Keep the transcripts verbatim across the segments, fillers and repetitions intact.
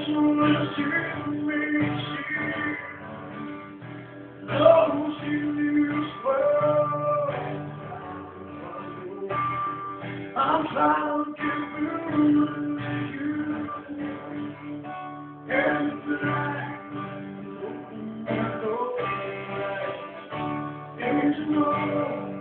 I'm trying to get through to you. And tonight, I know there's no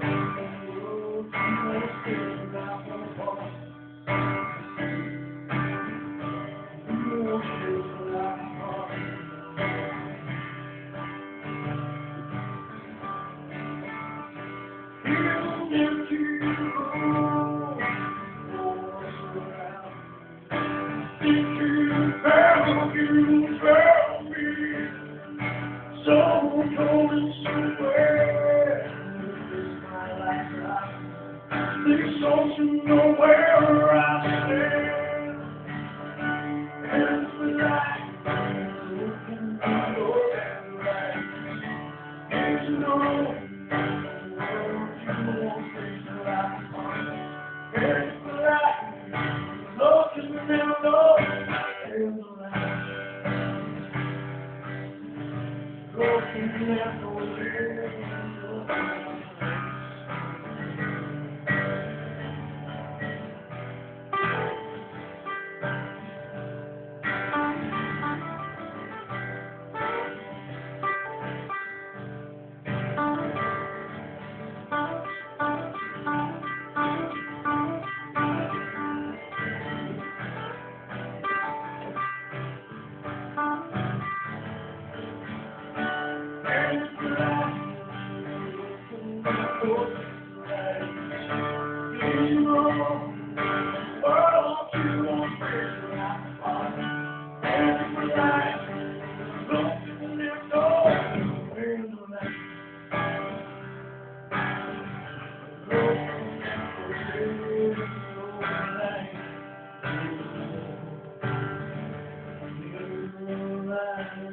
you tell me, so going somewhere. This is my lifetime. Please don't you know where I stand? And tonight, looking at your light, and you know, you won't stay till I come. And tonight, looking at your and looking at your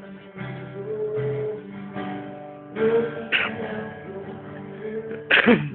Ahem.